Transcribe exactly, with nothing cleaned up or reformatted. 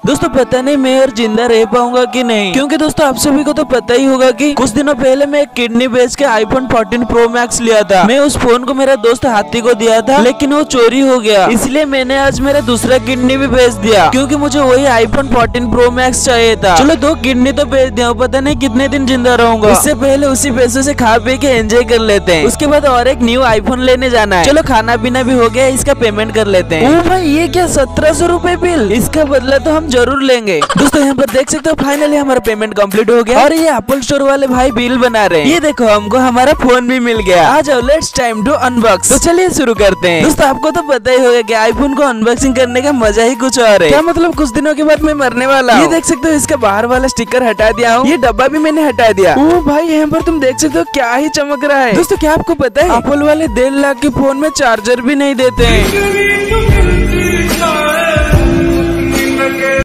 दोस्तों पता नहीं मैं और जिंदा रह पाऊंगा कि नहीं, क्योंकि दोस्तों आप सभी को तो पता ही होगा कि कुछ दिनों पहले मैं एक किडनी बेच के आईफोन फोर्टीन प्रो मैक्स लिया था। मैं उस फोन को मेरा दोस्त हाथी को दिया था, लेकिन वो चोरी हो गया, इसलिए मैंने आज मेरा दूसरा किडनी भी बेच दिया, क्योंकि मुझे वही आईफोन फोर्टीन प्रो मैक्स चाहिए था। चलो दो किडनी तो बेच दिया, पता नहीं कितने दिन जिंदा रहूंगा। इससे पहले उसी पैसों से खा पी के एंजॉय कर लेते हैं, उसके बाद और एक न्यू आईफोन लेने जाना है। चलो खाना पीना भी हो गया, इसका पेमेंट कर लेते हैं। ओ भाई ये क्या सत्रह सौ रूपए बिल, इसका बदला तो हम जरूर लेंगे। दोस्तों यहाँ पर देख सकते हो फाइनली हमारा पेमेंट कंप्लीट हो गया और ये एप्पल स्टोर वाले भाई बिल बना रहे हैं। ये देखो हमको हमारा फोन भी मिल गया। आ जाओ लेट्स टाइम टू अनबॉक्स। तो चलिए शुरू करते हैं। दोस्तों आपको तो पता ही होगा कि आईफोन को अनबॉक्सिंग करने का मजा ही कुछ और है। क्या मतलब कुछ दिनों के बाद मैं मरने वाला हूँ। ये देख सकते हो इसका बाहर वाला स्टिकर हटा दिया हूँ, ये डब्बा भी मैंने हटा दिया। ओ भाई यहाँ पर तुम देख सकते हो क्या ही चमक रहा है। दोस्तों क्या आपको पता है एप्पल वाले डेढ़ लाख के फोन में चार्जर भी नहीं देते हैं।